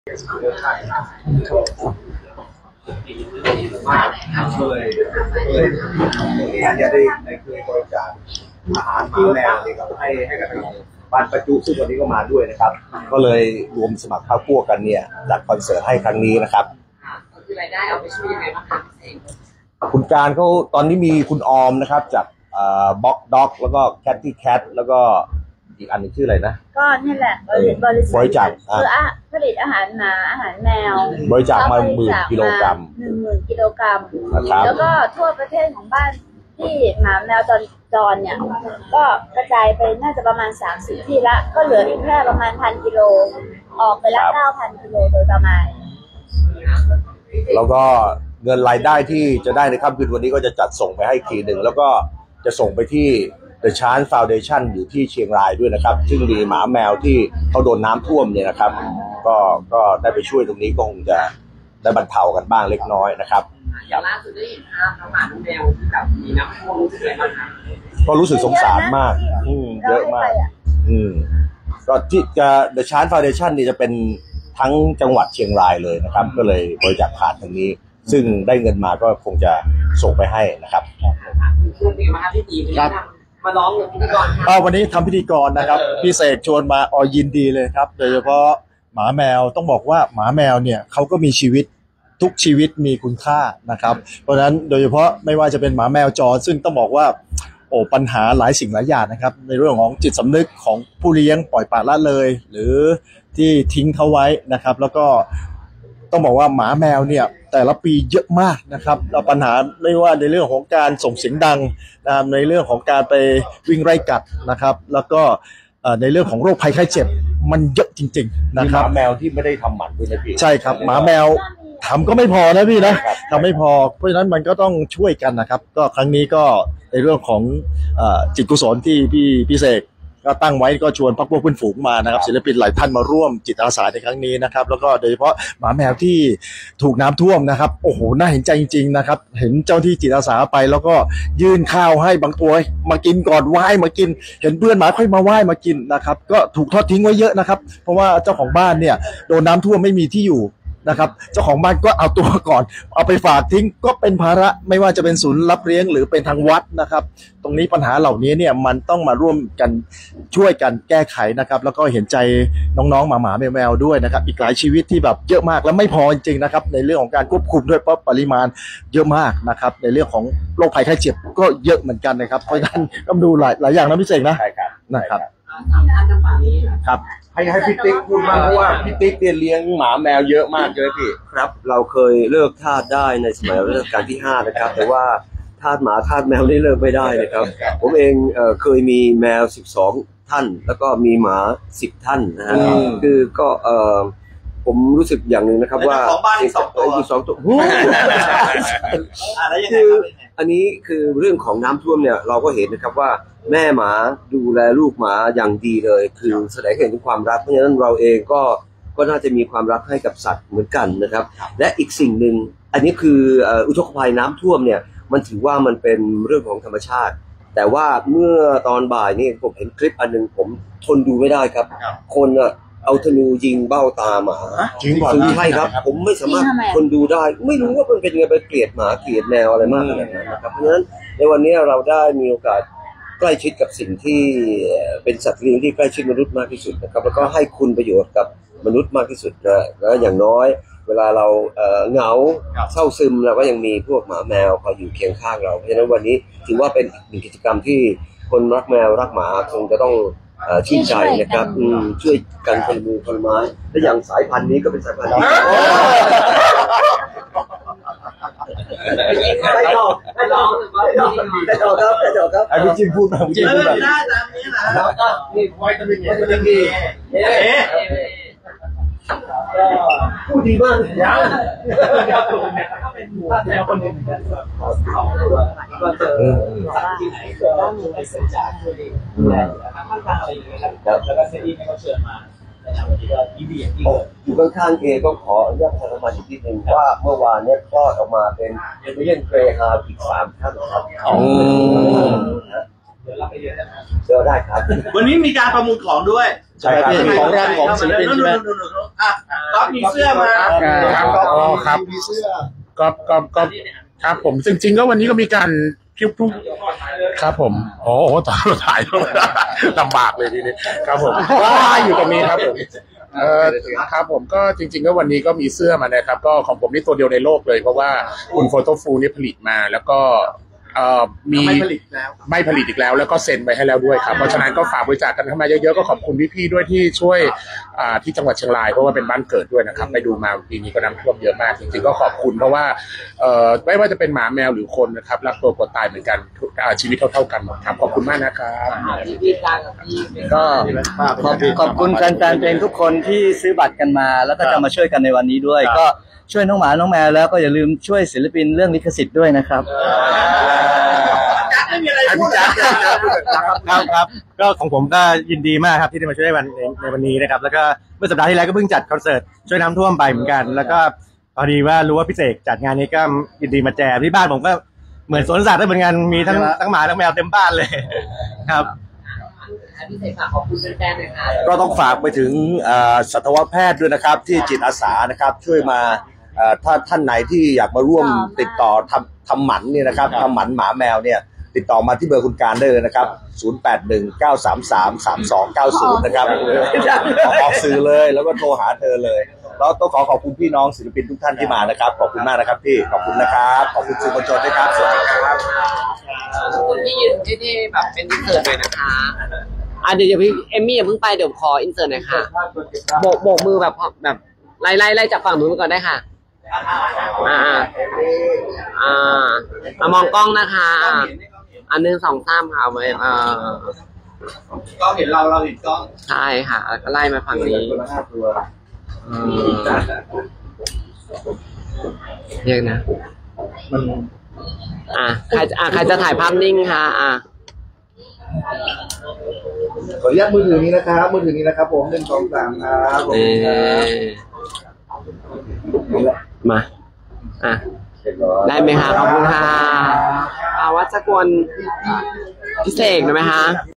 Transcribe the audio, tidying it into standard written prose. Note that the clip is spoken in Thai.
มากเลยจะได้เคยบริจาคอาหารหมาแมวนี่ครับให้กับบ้านประจุซึ่งวันนี้ก็มาด้วยนะครับก็เลยรวมสมัครเข้าพวกกันเนี่ยจัดคอนเสิร์ตให้ครั้งนี้นะครับคือรายได้เอาไปช่วยยังไงบ้างคะคุณการเขาตอนนี้มีคุณออมนะครับจากบ็อกด็อกแล้วก็แคทตี้แคทแล้วก็อีกอันนึงชื่ออะไรนะก็นี่แหละบริจาคคือผลิตอาหารหมาอาหารแมวบริจาคมา10,000 กิโลกรัม 10,000 กิโลกรัมแล้วก็ทั่วประเทศของบ้านที่หมาแมวจรเนี่ยก็กระจายไปน่าจะประมาณ30 ที่ละก็เหลืออีกแค่ประมาณ1,000 กิโลออกไปละ 9,000 กิโลโดยประมาณแล้วก็เงินรายได้ที่จะได้ในค่ำคืนวันนี้ก็จะจัดส่งไปให้ทีหนึ่งแล้วก็จะส่งไปที่ The Chance Foundation อยู่ที่เชียงรายด้วยนะครับซึ่งมีหมาแมวที่เขาโดนน้ำท่วมเนี่ยนะครับก็ได้ไปช่วยตรงนี้ก็คงจะได้บรรเทากันบ้างเล็กน้อยนะครับอย่างล่าสุดได้เห็นภาพน้องหมาน้องแมวที่แบบมีน้ำท่วมรู้สึกอะไรบ้างคะก็รู้สึกสงสารมากเยอะมากก็ที่จะ The Chance Foundation นี่จะเป็นทั้งจังหวัดเชียงรายเลยนะครับก็เลยบริจาคผ่านทางนี้ซึ่งได้เงินมาก็คงจะส่งไปให้นะครับช่วงนี้มาที่ตีมาร้องพิธีกรวันนี้ทำพิธีกรนะครับพี่เสกชวนมายินดีเลยครับโดยเฉพาะหมาแมวต้องบอกว่าหมาแมวเนี่ยเขาก็มีชีวิตทุกชีวิตมีคุณค่านะครับเพราะฉะนั้นโดยเฉพาะไม่ว่าจะเป็นหมาแมวจรซึ่งต้องบอกว่าปัญหาหลายสิ่งหลายอย่างนะครับในเรื่องของจิตสำนึกของผู้เลี้ยงปล่อยปละละเลยหรือที่ทิ้งเขาไว้นะครับแล้วก็ต้องบอกว่าหมาแมวเนี่ยแต่ละปีเยอะมากนะครับแล้วปัญหาไม่ว่าในเรื่องของการส่งเสียงดังในเรื่องของการไปวิ่งไล่กัดนะครับแล้วก็ในเรื่องของโรคภัยไข้เจ็บมันเยอะจริงๆนะครับหมาแมวที่ไม่ได้ทำหมันด้วยนะพี่ใช่ครับหมาแมวทำก็ไม่พอนะพี่นะทำไม่พอเพราะฉะนั้นมันก็ต้องช่วยกันนะครับก็ครั้งนี้ก็ในเรื่องของจิตกุศลที่พี่เสกก็ตั้งไว้ก็ชวนพรรคพวกเพื่อนฝูงมานะครับศิลปินหลายท่านมาร่วมจิตอาสาในครั้งนี้นะครับแล้วก็โดยเฉพาะหมาแมวที่ถูกน้ำท่วมนะครับโอ้โหน่าเห็นใจจริงๆนะครับเห็นเจ้าที่จิตอาสาไปแล้วก็ยื่นข้าวให้บางตัวมากินก่อนไหว้มากินเห็นเพื่อนหมาค่อยมาไหว้มากินนะครับก็ถูกทอดทิ้งไว้เยอะนะครับเพราะว่าเจ้าของบ้านเนี่ยโดนน้ำท่วมไม่มีที่อยู่นะครับเจ้าของบ้านก็เอาตัวก่อนเอาไปฝากทิ้งก็เป็นภาระไม่ว่าจะเป็นศูนย์รับเลี้ยงหรือเป็นทางวัดนะครับตรงนี้ปัญหาเหล่านี้เนี่ยมันต้องมาร่วมกันช่วยกันแก้ไขนะครับแล้วก็เห็นใจน้องๆหมาแมวด้วยนะครับอีกหลายชีวิตที่แบบเยอะมากและไม่พอจริงๆนะครับในเรื่องของการควบคุมด้วยเพราะปริมาณเยอะมากนะครับในเรื่องของโรคภัยไข้เจ็บก็เยอะเหมือนกันนะครับเพราะฉะนั้นต้องดูหลายอย่างนะพี่เสกนะใช่ครับนะครับครับให้พี่ติ๊กพูดมากเพราะว่าพี่ติ๊กเนี่ยเลี้ยงหมาแมวเยอะมากเลยพี่ครับเราเคยเลิกทาสได้ในสมัยรัชกาลที่5นะครับแต่ว่าทาสหมาทาสแมวนี่เลิกไม่ได้นะครับผมเองเคยมีแมว12 ท่านแล้วก็มีหมา10 ท่านนะฮะคือก็ผมรู้สึกอย่างหนึ่งนะครับว่าของบ้านอีก2 ตัวคืออันนี้คือเรื่องของน้ำท่วมเนี่ยเราก็เห็นนะครับว่าแม่หมาดูแลลูกหมาอย่างดีเลยคือแสดงเห็นถึงความรักเพราะฉะนั้นเราเองก็น่าจะมีความรักให้กับสัตว์เหมือนกันนะครับและอีกสิ่งหนึ่งอันนี้คืออุทกภัยน้ำท่วมเนี่ยมันถือว่ามันเป็นเรื่องของธรรมชาติแต่ว่าเมื่อตอนบ่ายนี่ผมเห็นคลิปอันนึงผมทนดูไม่ได้ครับคนเอาธนูยิงเบ้าตาหมาจริงใช่ครับผมไม่สามารถทนดูได้ไม่รู้ว่ามันเป็นยังไงไปเกลียดหมาเกลียดแมวอะไรมากขนาดนั้นนะครับเพราะฉะนั้นในวันนี้เราได้มีโอกาสใกล้ชิดกับสิ่งที่เป็นสัตว์เลี้ยงที่ใกล้ชิดมนุษย์มากที่สุดนะครับแล้วก็ให้คุณประโยชน์กับมนุษย์มากที่สุดนะแล้วอย่างน้อยเวลาเราเหงาเศร้าซึมเราก็ยังมีพวกหมาแมวคอยอยู่เคียงข้างเราเพราะฉะนั้นวันนี้ถือว่าเป็นอีกหนึ่งกิจกรรมที่คนรักแมวรักหมาคงจะต้องชื่นใจนะครับช่วยกันคนละมือคนละไม้และอย่างสายพันธุ์นี้ก็เป็นสายพันธุ์ที่ได้ลองครับไอ้พี่จิ้มพูดมาพี่จิ้มพูดแบบได้ตามนี้นะแล้วก็มีไวตามินดีพูดดีมากยังถ้าเป็นหมูแมวคนหนึ่งก็เจอที่ไหนก็มีไปสัญญาช่วยดูแลนะครับข้างๆอะไรอย่างเงี้ยครับแล้วก็เซดี้ให้เขาเชิญมาในวันนี้ก็ยินดีอย่างยิ่งเลยอยู่ข้างๆเอก็ขออนุญาตประชาสัมพันธ์อีกทีหนึ่งว่าเมื่อวานเนี่ยคลอดออกมาเป็นเอเลียนเกรย์ฮาร์อีก3 ท่านครับเดี๋ยวรับไปเยอะนะครับเจอได้ครับวันนี้มีการประมูลของด้วยใช่ครับของแรกของศิลปินใช่ไหมก็มีเสื้อมาครับอ๋อครับก็ครับผมจริงๆก็วันนี้ก็มีการพิ้วครับผมโอ้โหถ่ายลำบากเลยทีนี้ครับผมว่าอยู่ตรงนี้ครับผมครับผมก็จริงๆก็วันนี้ก็มีเสื้อมานะครับก็ของผมนี่ตัวเดียวในโลกเลยเพราะว่าคุณโฟโต้ฟูนี่ผลิตมาแล้วก็มีไม่ผลิตอีกแล้วแล้วก็เซ็นไปให้แล้วด้วยครับเพราะฉะนั้นก็ฝากบริจาคกันเข้ามาเยอะๆก็ขอบคุณพี่ๆด้วยที่ช่วยที่จังหวัดเชียงรายเพราะว่าเป็นบ้านเกิดด้วยนะครับไปดูมาปีนี้ก็น้ำท่วมเยอะมากจริงๆก็ขอบคุณเพราะว่าไม่ว่าจะเป็นหมาแมวหรือคนนะครับรักตัวกลัวตายเหมือนกันชีวิตเท่าๆกันครับขอบคุณมากนะครับก็ขอบคุณแฟนๆเพลงทุกคนที่ซื้อบัตรกันมาแล้วก็จะมาช่วยกันในวันนี้ด้วยก็ช่วยน้องหมาน้องแมวแล้วก็อย่าลืมช่วยศิลปินเรื่องลิขสิทธิ์ด้วยนะครับครับก็ของผมก็ยินดีมากครับที่ได้มาช่วยในวันนี้นะครับแล้วก็เมื่อสัปดาห์ที่แล้วก็เพิ่งจัดคอนเสิร์ตช่วยน้ำท่วมไปเหมือนกันแล้วก็พอดีว่ารู้ว่าพี่เสกจัดงานนี้ก็ยินดีมาแจมที่บ้านผมก็เหมือนสวนสัตว์ได้เหมือนกันมีทั้งหมาทั้งแมวเต็มบ้านเลยครับพี่เสกฝากขอบคุณแฟนๆหน่อยค่ะก็ต้องฝากไปถึงสัตวแพทย์ด้วยนะครับที่จิตอาสานะครับช่วยมาถ้าท่านไหนที่อยากมาร่วมติดต่อทำหมันเนี่ยนะครับทำหมันหมาแมวเนี่ยติดต่อมาที่เบอร์คุณการได้เลยนะครับ0819333290นะครับออกสื่อเลยแล้วก็โทรหาเธอเลยแล้วต้องขอบคุณพี่น้องศิลปินทุกท่านที่มานะครับขอบคุณมากนะครับพี่ขอบคุณนะครับขอบคุณสื่อมวลชนด้วยครับสวัสดีครับคุณที่ยืนที่แบบเป็นอินเสิร์ตเลยนะคะเดี๋ยวพี่เอมมี่อย่าเพิ่งไปเดี๋ยวขออินเสิร์ตหน่อยค่ะโบกมือแบบไล่จากฝั่งนู้นก่อนได้ค่ะมองกล้องนะคะ1 2 3ค่ะเอาไว้ก็เห็นเราเห็นกล้องใช่ค่ะแล้วก็ไล่มาฝั่งนี้เรียกนะใครจะถ่ายภาพนิ่งค่ะขออนุญาตมือถือนี้นะครับมือถือนี้นะครับผม1 2 3ครับมาได้ไหมคะขอบคุณค่ะวัชกรพิเศษได้ไหมคะ